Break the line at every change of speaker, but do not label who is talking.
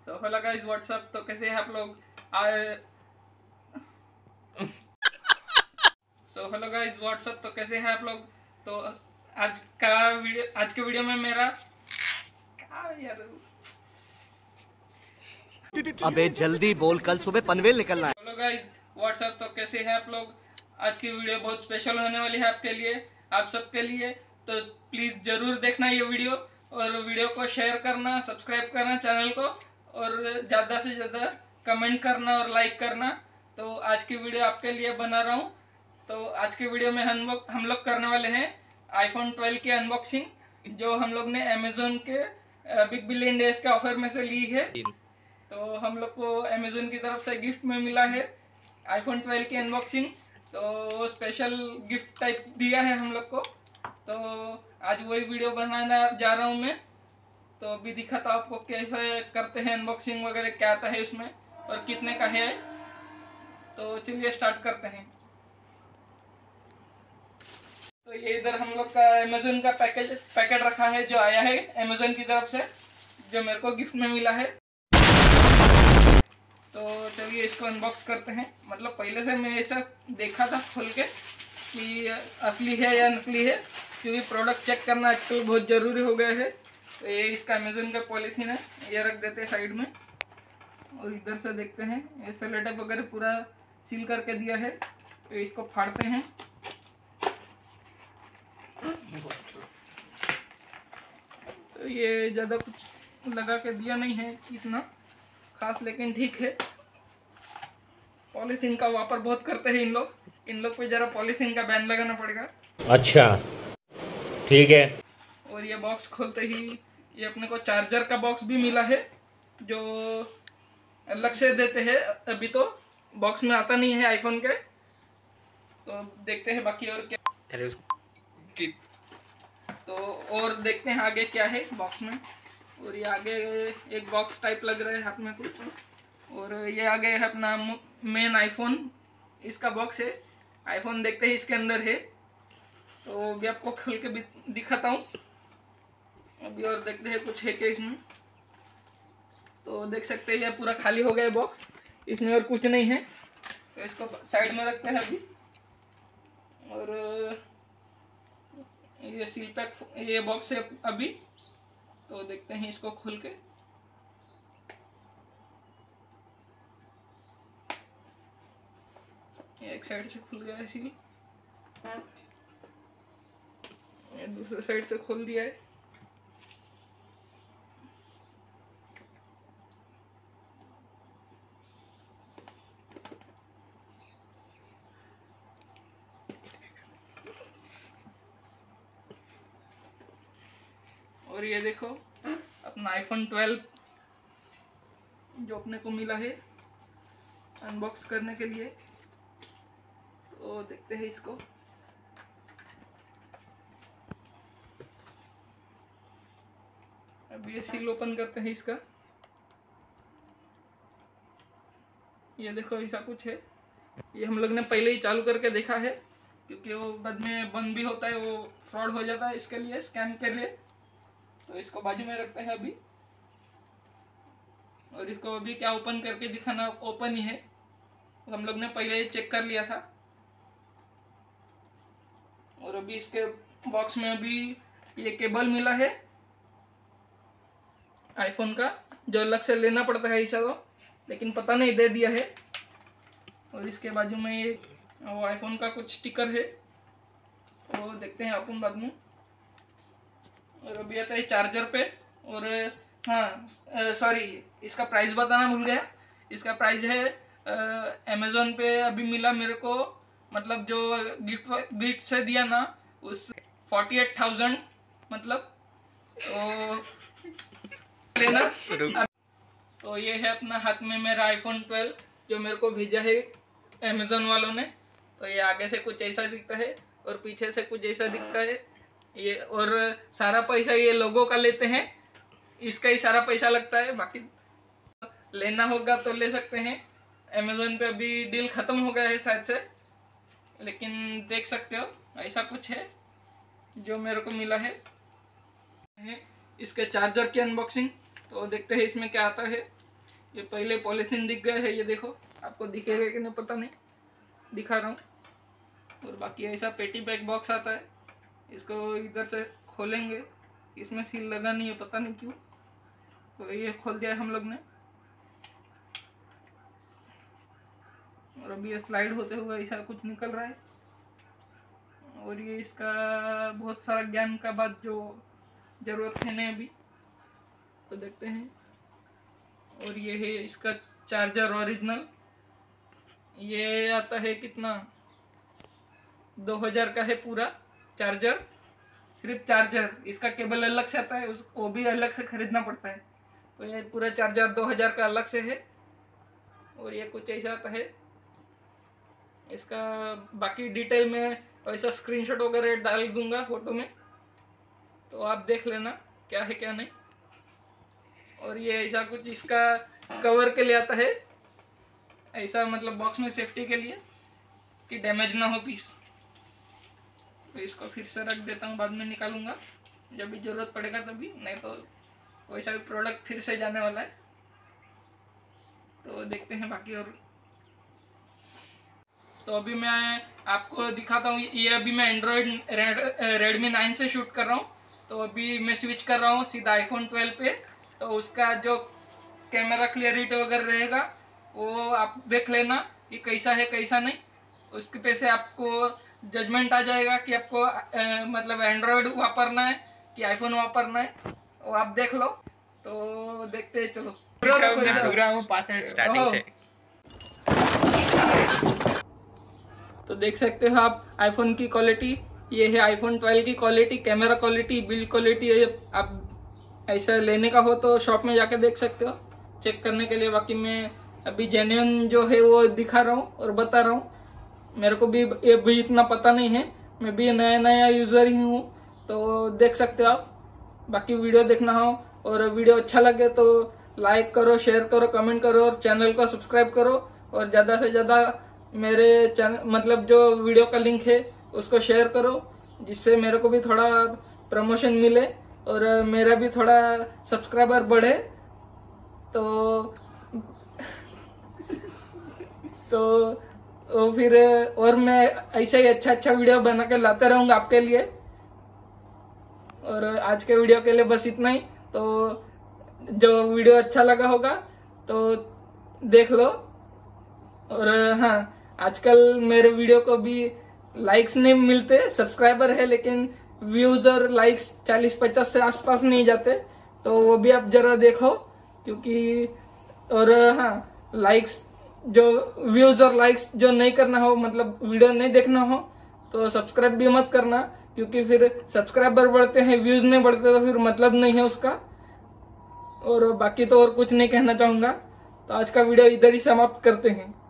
So hello guys what's up, तो कैसे हैं आप लोग? सो हेलो गाइस व्हाट्सअप, तो कैसे हैं आप लोग? तो आज के वीडियो में मेरा यार
अबे जल्दी बोल, कल सुबह पनवेल निकलना है।
हेलो गाइस व्हाट्सअप, तो कैसे हैं आप लोग? आज की वीडियो बहुत स्पेशल होने वाली है आपके लिए, आप सबके लिए। तो प्लीज़ ज़रूर देखना ये वीडियो, और वीडियो को शेयर करना, सब्सक्राइब करना चैनल को, और ज़्यादा से ज़्यादा कमेंट करना और लाइक करना। तो आज की वीडियो आपके लिए बना रहा हूँ। तो आज की वीडियो में हम लोग करने वाले हैं आईफोन 12 की अनबॉक्सिंग, जो हम लोग ने अमेजोन के बिग बिलियन डेज के ऑफर में से ली है। तो हम लोग को अमेजोन की तरफ से गिफ्ट में मिला है आईफोन 12 की अनबॉक्सिंग। तो स्पेशल गिफ्ट टाइप दिया है हम लोग को। तो आज वही वीडियो बनाना जा रहा हूँ मैं। तो अभी दिखाता हूँ आपको कैसे करते हैं अनबॉक्सिंग वगैरह, क्या आता है उसमें और कितने का है। तो चलिए स्टार्ट करते हैं। तो ये इधर हम लोग का अमेजोन का पैकेट रखा है, जो आया है अमेजोन की तरफ से, जो मेरे को गिफ्ट में मिला है। तो चलिए इसको अनबॉक्स करते हैं। मतलब पहले से मैं ऐसा देखा था खोल के कि असली है या नकली है, क्योंकि प्रोडक्ट चेक करना आजकल बहुत ज़रूरी हो गया है। तो ये इसका अमेजोन का पॉलीथीन है, ये रख देते हैं साइड में। और इधर से देखते हैं, ये सेलो टेप वगैरह पूरा सील करके दिया है। तो इसको फाड़ते हैं। तो ये ज़्यादा कुछ लगा के दिया नहीं है इतना खास, लेकिन ठीक है। पॉलीथीन का वापर बहुत करते हैं इन लोग पे जरा पॉलीथीन का बैन लगाना पड़ेगा।
अच्छा, ठीक है।
और ये बॉक्स खोलते ही ये अपने को चार्जर का बॉक्स भी मिला है, जो अलग से देते हैं। अभी तो बॉक्स में आता नहीं है आईफोन के। तो देखते हैं बाकी और क्या। तो और देखते हैं आगे क्या है बॉक्स में। और ये आगे एक बॉक्स टाइप लग रहा है हाथ में कुछ। और ये आगे है अपना मेन आईफोन, इसका बॉक्स है। आईफोन देखते हैं इसके अंदर है। तो अभी आपको खोल के भी दिखाता हूँ अभी, और देखते हैं कुछ है क्या इसमें। तो देख सकते हैं ये पूरा खाली हो गया है बॉक्स, इसमें और कुछ नहीं है। तो इसको साइड में रखते हैं अभी। और ये सील पैक, ये बॉक्स है अभी। तो देखते हैं इसको खोल के। एक साइड से खुल गया है सील, दूसरे साइड से खोल दिया है। और ये देखो अपना आईफोन 12 जो अपने को मिला है अनबॉक्स करने के लिए। तो देखते हैं इसको। अब ये सील ओपन करते हैं इसका। ये देखो ऐसा कुछ है। ये हम लोग ने पहले ही चालू करके देखा है, क्योंकि वो बाद में बंद भी होता है, वो फ्रॉड हो जाता है, इसके लिए स्कैम के लिए। तो इसको बाजू में रखते हैं अभी। और इसको अभी क्या ओपन करके दिखाना, ओपन ही है। हम लोग ने पहले ही चेक कर लिया था। और अभी इसके बॉक्स में अभी ये केबल मिला है आईफोन का, जो अलग से लेना पड़ता है ऐसा तो, लेकिन पता नहीं दे दिया है। और इसके बाजू में ये वो आईफोन का कुछ स्टिकर है, तो देखते हैं अपन बाद में। और अभी आता है चार्जर पे। और हाँ सॉरी, इसका प्राइस बताना भूल गया। इसका प्राइस है अमेजोन पे अभी मिला मेरे को, मतलब जो गिफ्ट से दिया ना, उस 48,000 मतलब। तो लेना। तो ये है अपना हाथ में मेरा आईफोन 12, जो मेरे को भेजा है अमेजोन वालों ने। तो ये आगे से कुछ ऐसा दिखता है और पीछे से कुछ ऐसा दिखता है ये। और सारा पैसा ये लोगों का लेते हैं, इसका ही सारा पैसा लगता है। बाकी लेना होगा तो ले सकते हैं। अमेजोन पे अभी डील खत्म हो गया है शायद से, लेकिन देख सकते हो ऐसा कुछ है जो मेरे को मिला है। इसके चार्जर की अनबॉक्सिंग। तो देखते हैं इसमें क्या आता है। ये पहले पॉलीथीन दिख गए है, ये देखो, आपको दिखेगा कि नहीं पता नहीं, दिखा रहा हूँ। और बाकी ऐसा पेटी बैग बॉक्स आता है, इसको इधर से खोलेंगे, इसमें सील लगा नहीं है, पता नहीं क्यों, तो ये खोल दिया है हम लोग ने। और अभी ये स्लाइड होते हुए ऐसा कुछ निकल रहा है। और ये इसका बहुत सारा ज्ञान का बात जो जरूरत है नहीं अभी, तो देखते हैं। और ये है इसका चार्जर ओरिजिनल, ये आता है कितना, 2000 का है पूरा चार्जर, सिर्फ चार्जर, इसका केबल अलग से आता है, वो भी अलग से खरीदना पड़ता है। तो ये पूरा चार्जर 2000 का अलग से है। और ये कुछ ऐसा आता है, इसका बाकी डिटेल में ऐसा स्क्रीनशॉट वगैरह डाल दूंगा फोटो में, तो आप देख लेना क्या है क्या नहीं। और ये ऐसा कुछ इसका कवर के लिए आता है, ऐसा मतलब बॉक्स में सेफ्टी के लिए कि डैमेज ना हो पीस। तो इसको फिर से रख देता हूँ, बाद में निकालूंगा जब भी जरूरत पड़ेगा तभी, नहीं तो वैसा भी प्रोडक्ट फिर से जाने वाला है। तो देखते हैं बाकी। और तो अभी मैं आपको दिखाता हूँ, ये अभी मैं एंड्रॉयड रेडमी 9 से शूट कर रहा हूँ। तो अभी मैं स्विच कर रहा हूँ सीधा आईफोन 12 पे, तो उसका जो कैमरा क्लियरिटी वगैरह रहेगा वो आप देख लेना कि कैसा है कैसा नहीं, उसके पे से आपको जजमेंट आ जाएगा कि आपको मतलब एंड्रॉयड वापरना है कि आईफोन वापरना है, वो आप देख लो। तो देखते हैं, चलो
स्टार्टिंग से।
तो देख सकते हो आप आईफोन की क्वालिटी, ये है आईफोन 12 की quality, camera quality, build quality. आप ऐसा लेने का हो तो शॉप में जाके देख सकते हो चेक करने के लिए। बाकी मैं अभी जेन्युइन जो है वो दिखा रहा हूँ और बता रहा हूँ, मेरे को भी ये भी इतना पता नहीं है, मैं भी नया नया यूजर ही हूँ, तो देख सकते हो आप। बाकी वीडियो देखना हो और वीडियो अच्छा लगे तो लाइक करो, शेयर करो, कमेंट करो और चैनल को सब्सक्राइब करो। और ज्यादा से ज्यादा मेरे चैनल मतलब जो वीडियो का लिंक है उसको शेयर करो, जिससे मेरे को भी थोड़ा प्रमोशन मिले और मेरा भी थोड़ा सब्सक्राइबर बढ़े। तो फिर और मैं ऐसे ही अच्छा वीडियो बना के लाते रहूंगा आपके लिए। और आज के वीडियो के लिए बस इतना ही। तो जो वीडियो अच्छा लगा होगा तो देख लो। और हाँ, आजकल मेरे वीडियो को भी लाइक्स नहीं मिलते, सब्सक्राइबर है लेकिन व्यूज और लाइक्स 40-50 से आसपास नहीं जाते, तो वो भी आप जरा देखो क्योंकि। और हाँ, लाइक्स जो व्यूज और लाइक्स जो नहीं करना हो, मतलब वीडियो नहीं देखना हो, तो सब्सक्राइब भी मत करना, क्योंकि फिर सब्सक्राइबर बढ़ते हैं व्यूज नहीं बढ़ते तो फिर मतलब नहीं है उसका। और बाकी तो और कुछ नहीं कहना चाहूंगा, तो आज का वीडियो इधर ही समाप्त करते हैं।